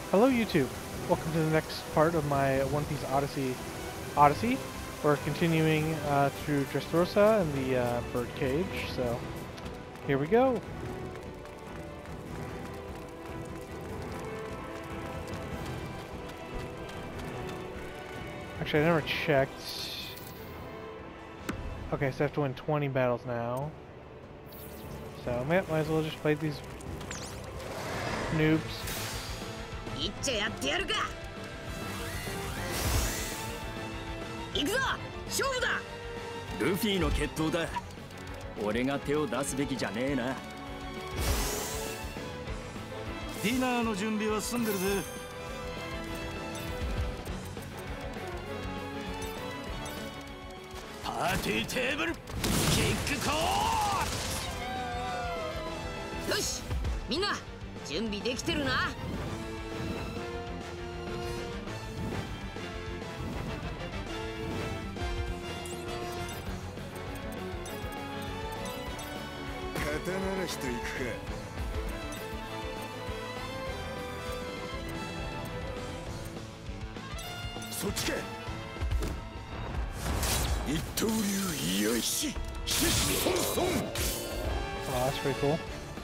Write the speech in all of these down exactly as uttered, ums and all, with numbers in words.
Hello YouTube, welcome to the next part of my One Piece Odyssey Odyssey. We're continuing uh, through Dressrosa and the uh, Birdcage, so here we go. Actually, I never checked. Okay, so I have to win twenty battles now. So, might, might as well just fight these noobs. いっちゃやってやるか。行くぞ、勝負だ。 ルフィの決闘だ。俺が手を出すべきじゃねえな。 ディナーの準備は済んでるぜ。パーティーテーブル、キックコー。 よし、みんな準備できてるな。 肩慣らしといくか。そっちか。一刀流よし、シッソンソン。 Oh, that's pretty cool.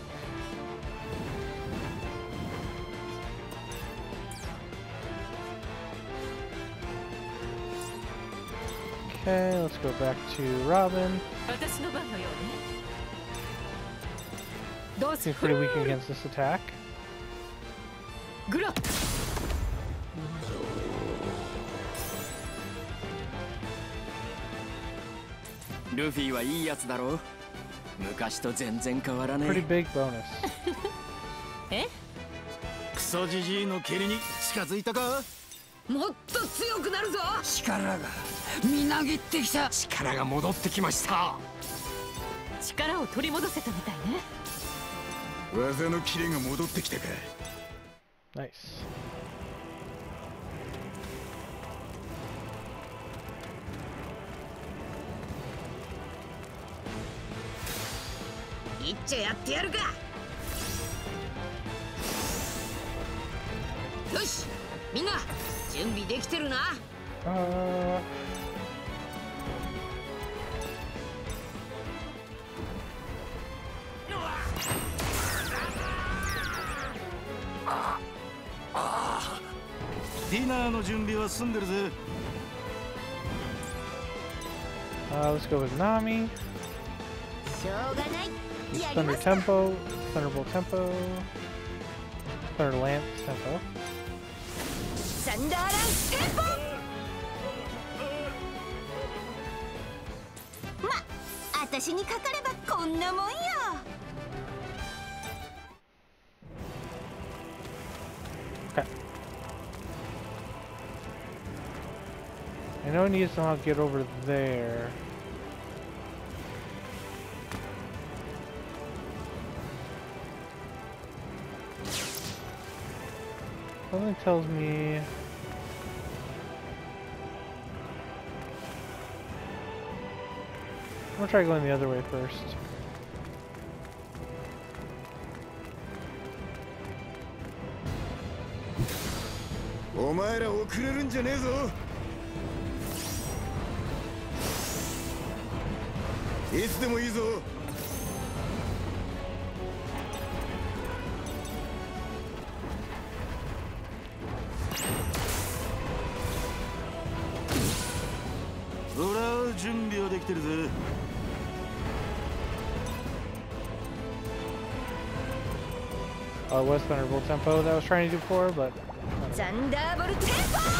Okay, let's go back to Robin. He's pretty weak against this attack. ルフィはいいやつだろう。昔と全然変わらねえ。 Pretty big bonus. え？ クソジジイの蹴りに近づいたか。 もっと強くなるぞ。 力がみなぎってきた。力が戻ってきました。 力を取り戻せたみたいね。 技のキレが戻ってきたか。 Nice. いっちゃやってやるか。よし、みんな準備できてるな。 Uh, ディナーの準備は済んでるぜ。 uh, let's go with Nami. しょうがない。 Thunder Tempo, Thunderbolt Tempo, Thunder Lance Tempo. サンダーランステンポ。ま、私にかかればこんなもんよ。 Okay. I know I need to somehow get over there. Something tells me I'm gonna try going the other way first. Oh, お前ら遅れるんじゃねえぞ。いつでもいいぞ。ほら、準備はできてるぜ。 Uh, was Thunderbolt Tempo that I was trying to do before, but サンダーボルテン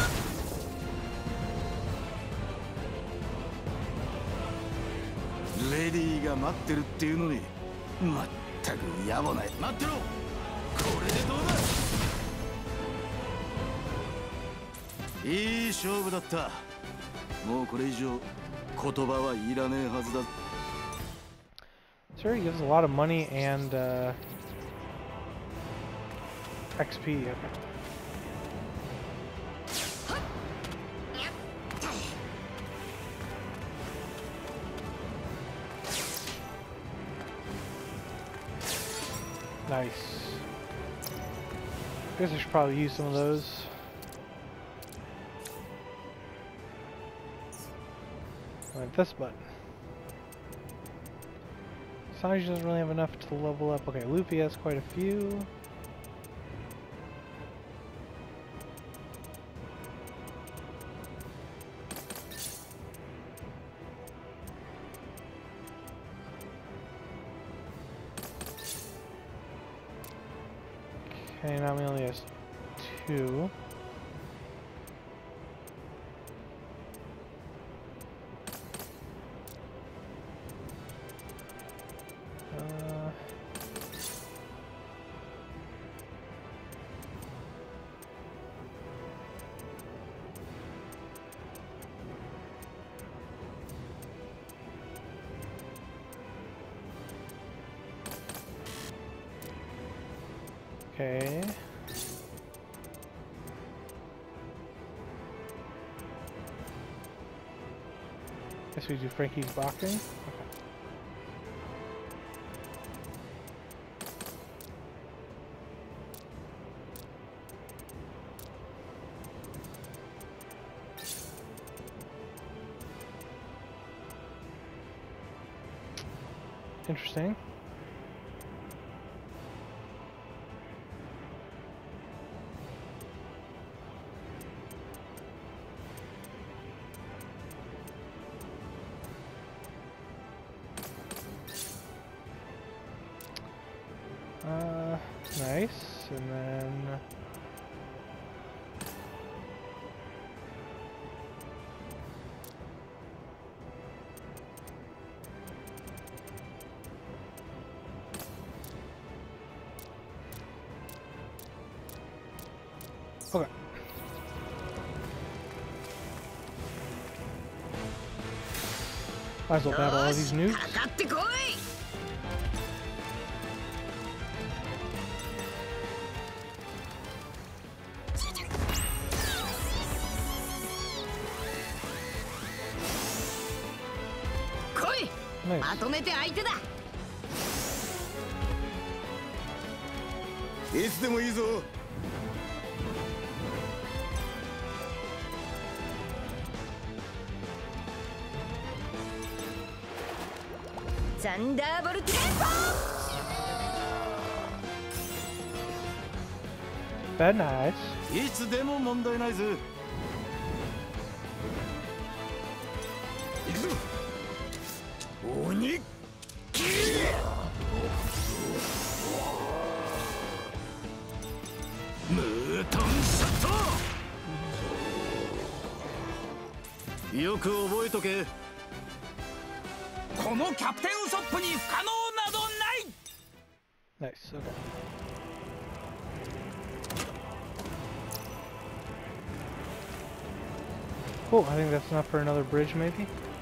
ポ。 レディーが待ってるっていうのに、まったく野暮ない。待ってろ。これでどうだ。いい勝負だった。もうこれ以上言葉はいらねえはずだ。 sure, he gives a lot of money and uh, X P. Okay. Nice. Guess I should probably use some of those. Like this button. Sanji doesn't really have enough to level up. Okay, Luffy has quite a few. Okay, Nami only has two. Uh, okay. Guess we do Frankie's boxing. Okay. Interesting. Uh, nice, and then okay. Might as well battle all these nukes. かかってこい。 Nice. まとめて相手だ。 いつでもいいぞ。 サンダーボルテンポ。 Very nice. いつでも問題ないぜ。行くぞ。鬼。ムートンシャット。よく覚えとけ。 このキャプテンウソップに不可能などない。 Nice. Okay. Cool. I think that's enough for another bridge, maybe.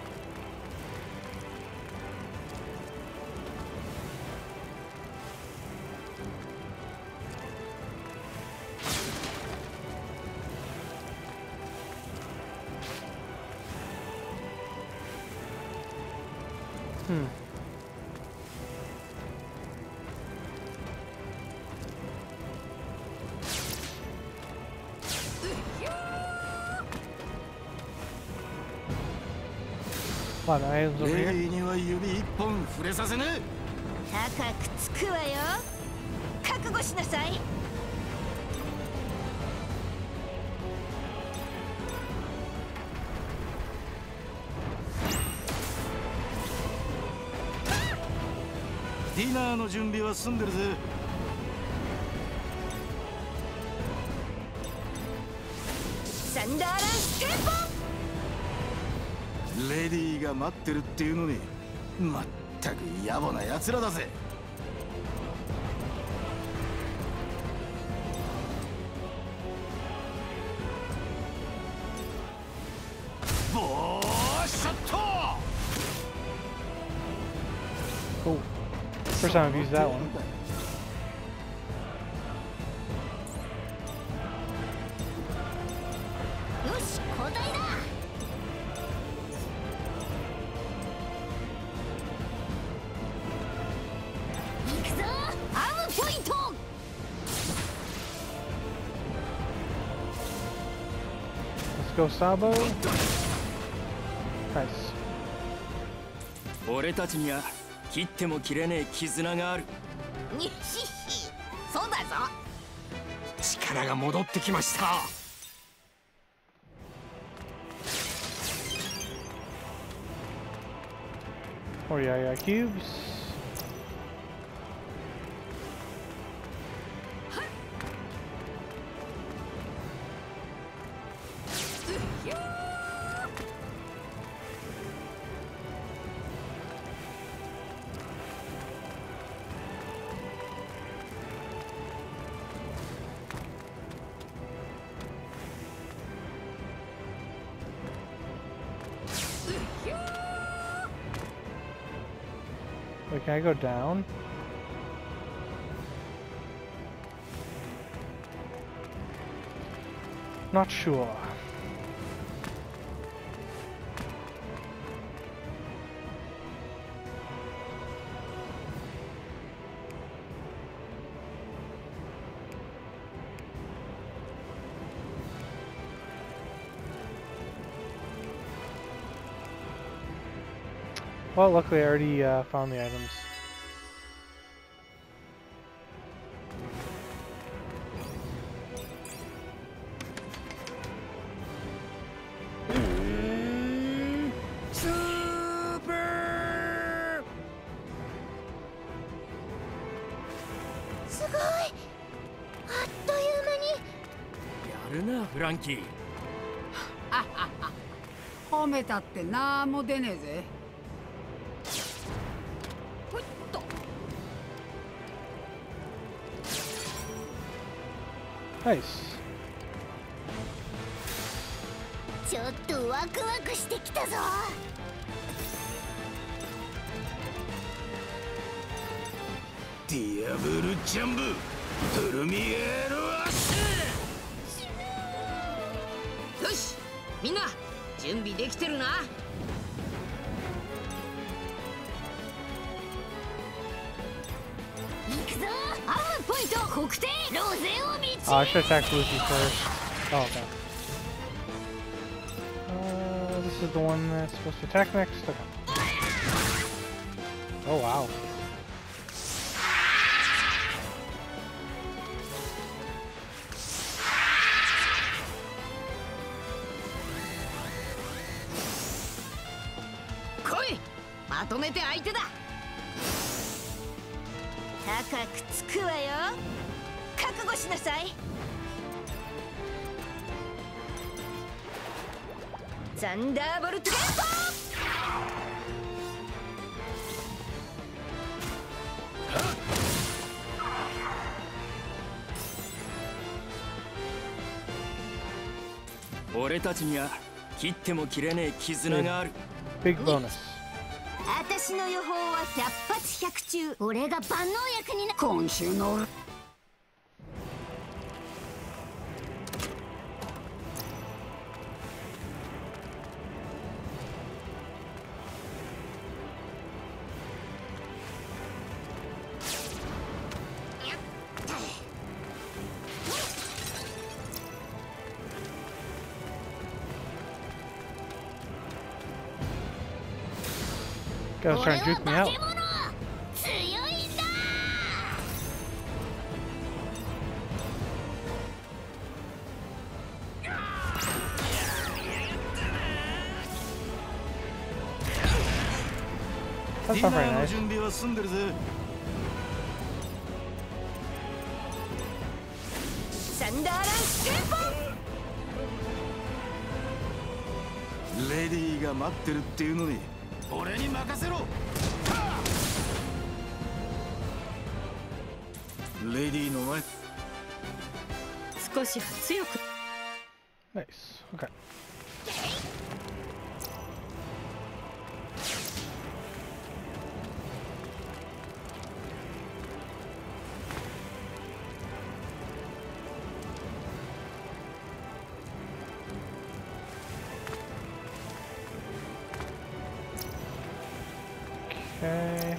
Hmm. A lot of items over レ here. イには指一本触れさせねえ。 高くつくわよ。覚悟しなさい。 ディナーの準備は済んでるぜ。 サンダーランステンポ。 レディーが待ってるっていうのに、まったく野暮な奴らだぜ。ボーショット。 Cool. First time I've used that one. よし、交代だ。行くぞ、アームポイント。 go Sabo. Nice. 俺たちには切っても切れねえ絆がある。 にひひ、そうだぞ。 力が戻ってきました。 Or yeah, yeah, cubes. Wait, can I go down? Not sure. Well, luckily I already uh, found the items. Super! すごい。あっという間に。 やるな、フランキー。 褒めたってなんも出ねえぜ。 ほいっと。 Nice. ちょっとワクワクしてきたぞ。 ディアブルジャンブプルミエロアッシュ。 よし、みんな準備できてるな。 行くぞ。アームポイント国定ロゼを道。 Oh, I should attack Luffy first. Oh, okay. Uh, this is the one that's supposed to attack next. Okay. Oh, wow. 来い、まとめて相手だ。 高くつくわよ。覚悟しなさい。ザンダーボルトゲット。 俺たちには切っても切れねえ絆がある。 Big bonus. 私の予報は百発百中。俺が万能薬にな。 今週の Guy's trying to juke me out. 強いんだ。 That's ディ not ナ very ーの nice. 準備は済んでるぜ。 サンダーランステンポ。 レディーが待ってるっていうのに俺に任せろ。レディーの前。 少しは強く。 Nice. Okay. Okay.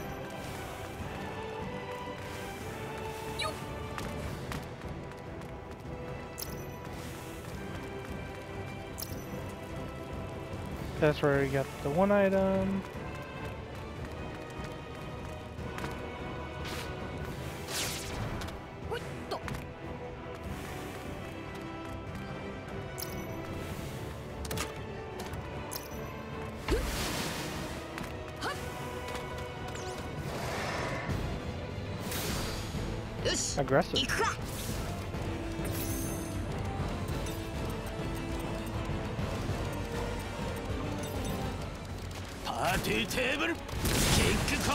That's where we got the one item. Aggressive. パーティーテーブルキックコ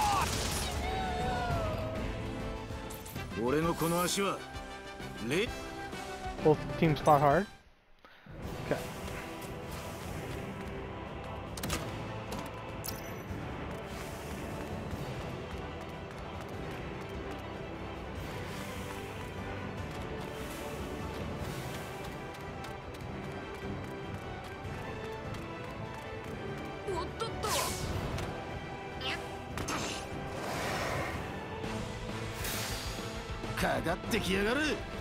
ース。俺のこの足はレ Both teams fought hard. Okay. What かかってきやがる。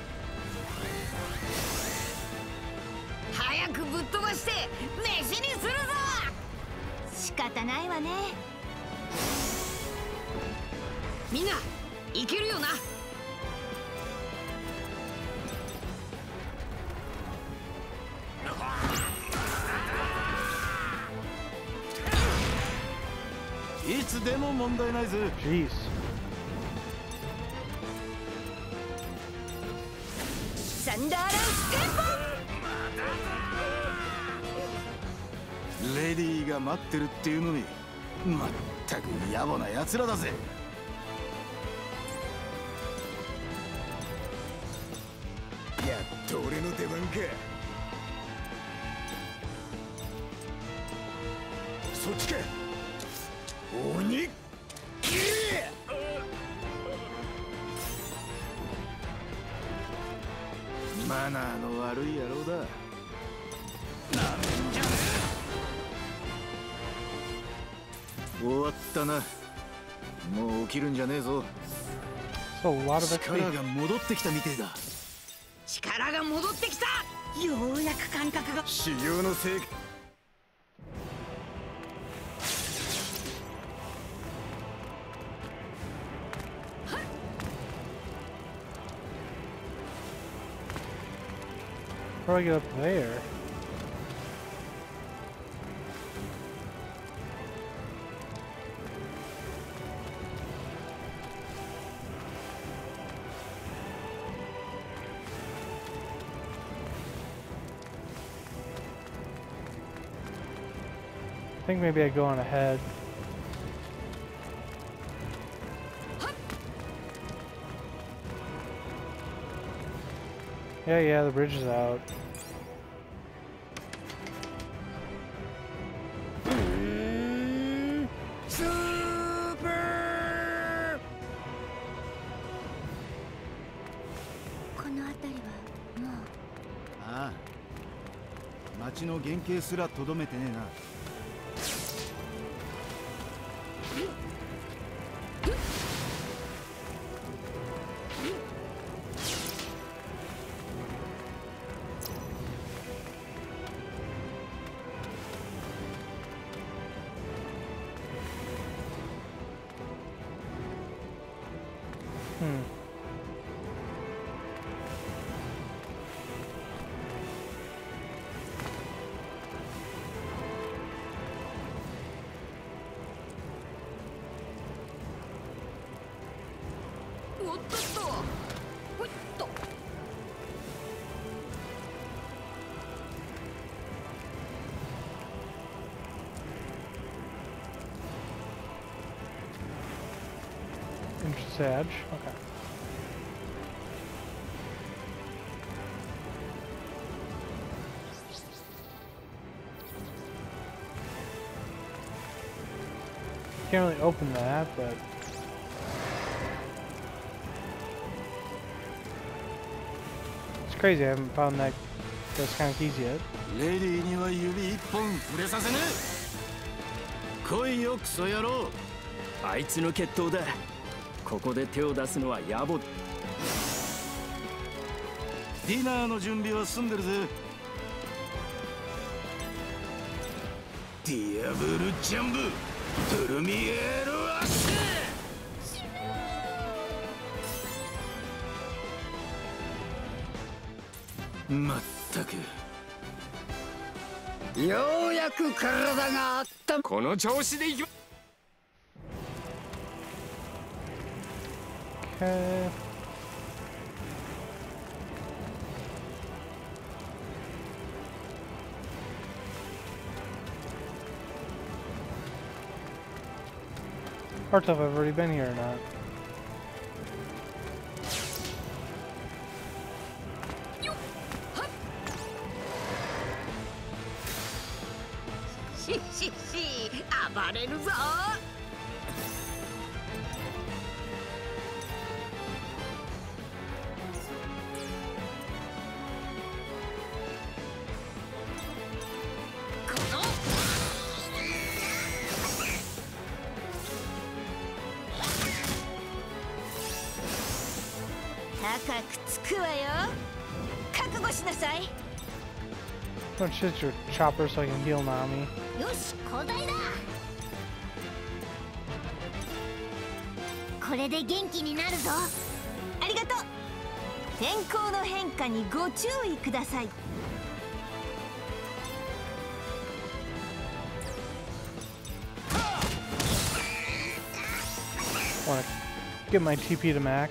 早くぶっ飛ばして飯にするぞ。 仕方ないわね。 みんな、いけるよな。 いつでも問題ないぜ。 Jeez. サンダーランステレディーが待ってるっていうのにまったく野暮な奴らだぜ。やっと俺の出番か。そっちか。鬼マナーの悪い野郎だ。なめんじゃねえ。終わったな。もう起きるんじゃねえぞ。 So a lot of 力 X P. が戻ってきたみてえだ。 力が戻ってきた。ようやく感覚が。 修行の成果。 How do I get up there? I think maybe I go on ahead. Yeah, yeah, the bridge is out. Super! この辺りはもう。 ああ、町の原型すらとどめてねえな。 Hmm. Entrance edge. Okay. Can't really open that, but it's crazy. I haven't found that those kind of keys yet. レディーには指一本触れさせねえ。来いよクソ野郎。 あいつの決闘だ。ここで手を出すのは野暮。 ディナーの準備は済んでるぜ。 ディアブルジャンブトルミエールアッシュ。まったくようやく体があったこの調子でいきま Okay. Hard to if I've already been here or not. ししし暴れるぞ。高くつくわよ。覚悟しなさい。 Don't shit your chopper so I can heal Nami. よし交代だ。これで元気になるぞ。 ありがとう。天候の変化にご注意ください。 Want to get my T P to max.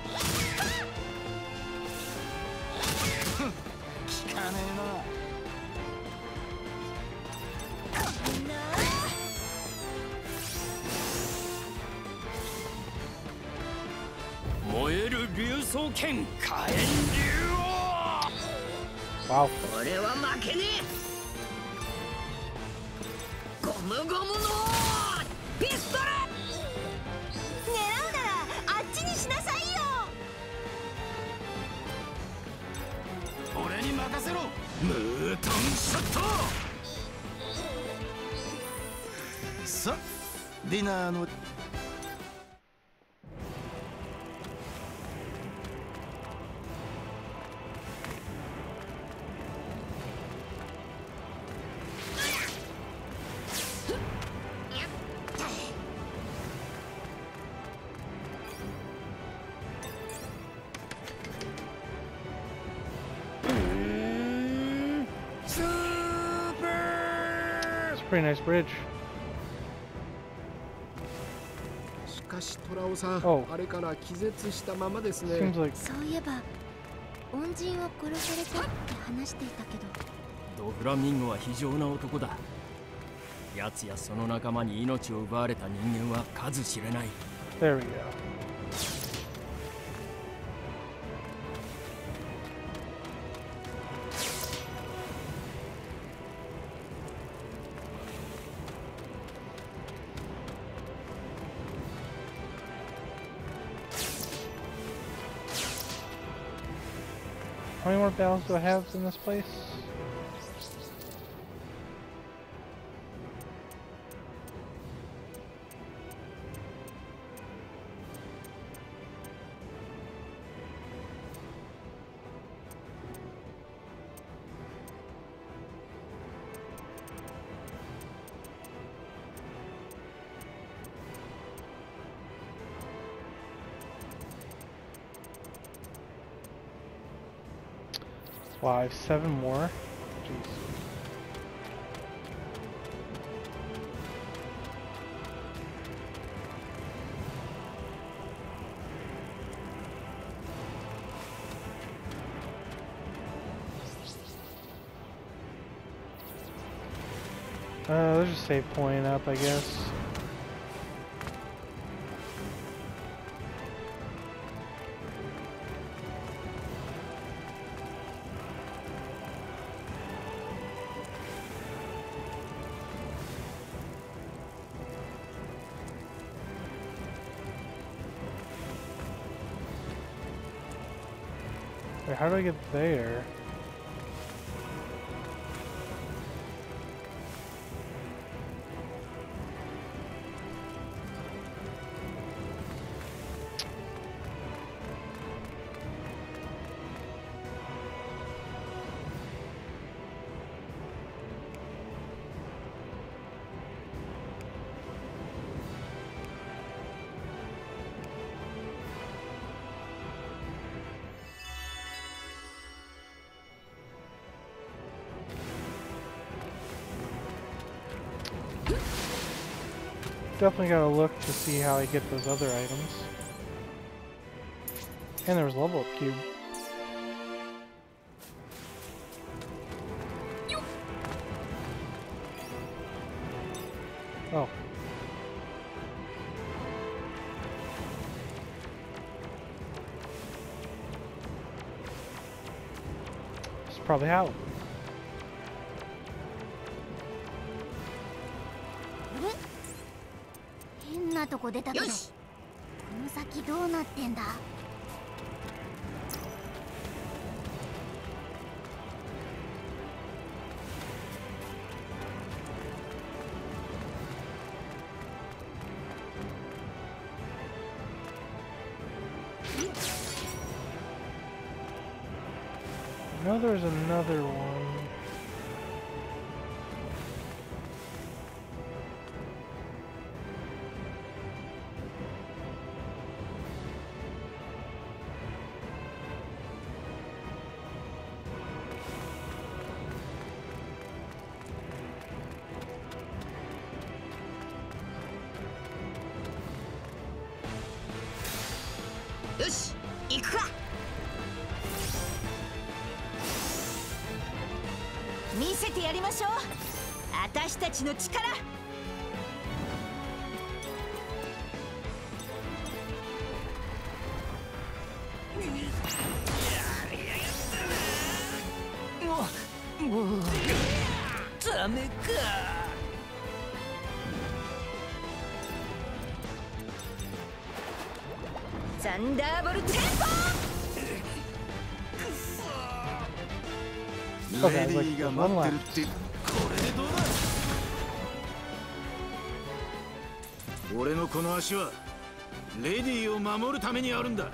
効かねえな。 燃える竜爪剣火炎竜王 Wow. 俺は負けねえ。ゴムゴムのピストル。 狙うならあっちにしなさいよ。 俺に任せろ。ムートンショット。さあディナーの It's a pretty nice bridge. しかしトラオさん、 Oh. あれから気絶したままですね。 Seems like そういえば恩人を殺されたって話していたけど、 ドフラミンゴは非常な男だ。奴やその仲間に命を奪われた人間は数知れない。 there we go. How many more battles do I have in this place? Wow, I have seven more? Jeez. Uh, let's just save point up, I guess. Wait, how do I get there? definitely gotta look to see how I get those other items. And there was a level up cube. Oh. That's probably how. 変なとこ出たけど、この先どうなってんだ。 I know there's another one. Yoし、行くか。見せてやりましょう。私たちの力。ダメか。サンダーボルテンポ。 レディーが待ってるってこれでどうだ。俺のこの足はレディーを守るためにあるんだ。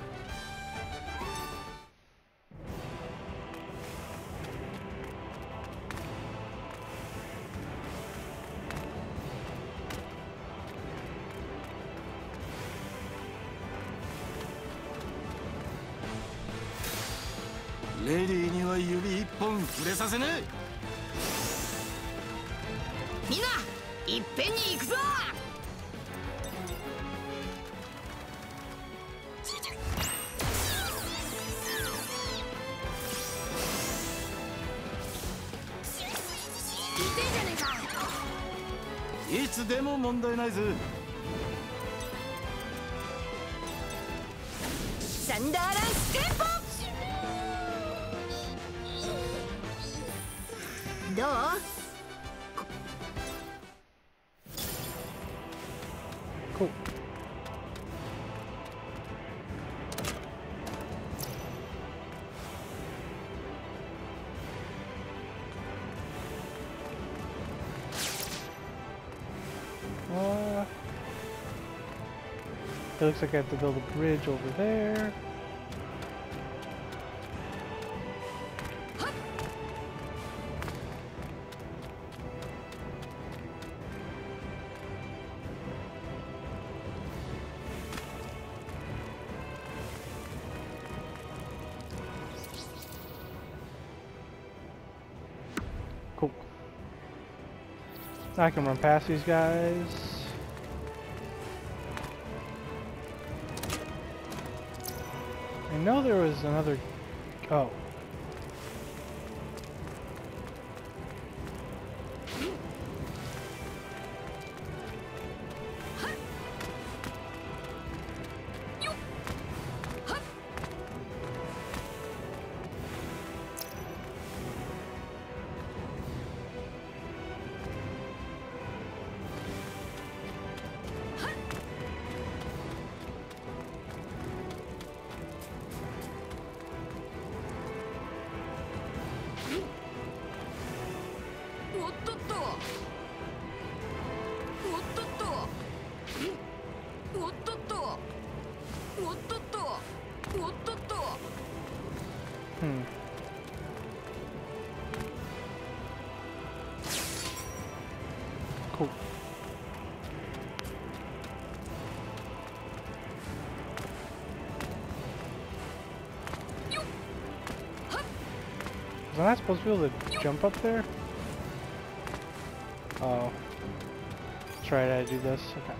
レディーには指一本触れさせねえ。 みんないっぺんに行くぞ。 いつでも問題ないぜ。 サンダーランステンポ。どう？ Cool. Uh, it looks like I have to build a bridge over there. Cool. I can run past these guys. I know there was another... Oh. Hmm. Cool. Was I not supposed to be able to jump up there? Oh. That's right, I do this. Okay.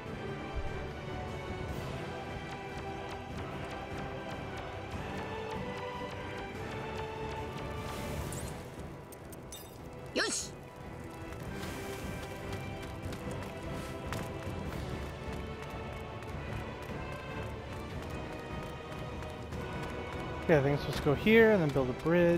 Yosh! Okay, I think it's supposed to go here and then build a bridge.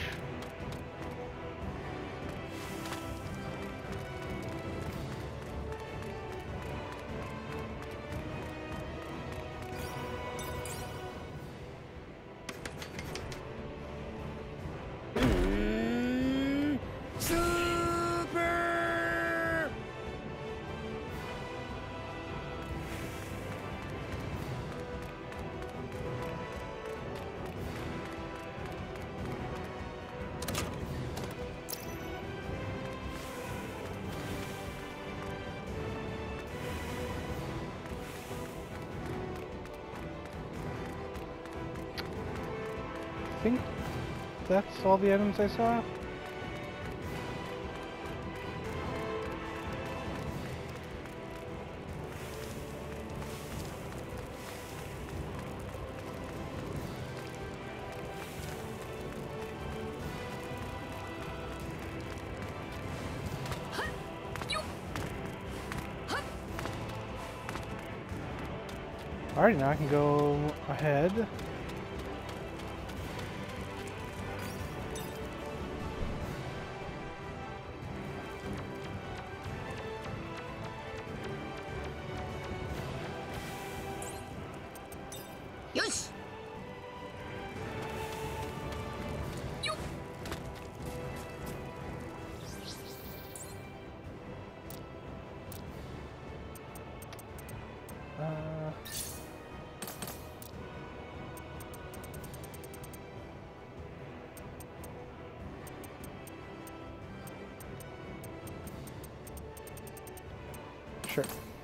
I think that's all the items I saw. Alright, now I can go ahead. Yosh! Uh, sure.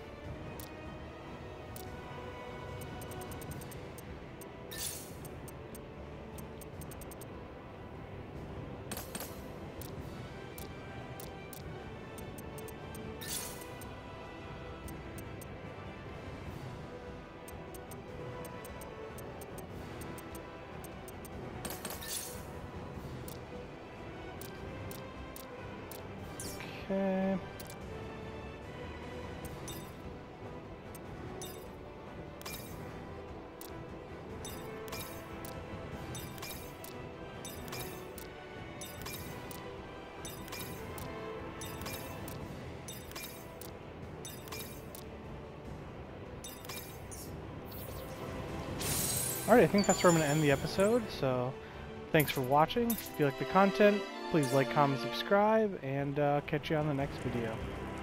Okay. Alright, I think that's where I'm going to end the episode, so thanks for watching. If you like the content, please like, comment, subscribe, and uh, catch you on the next video.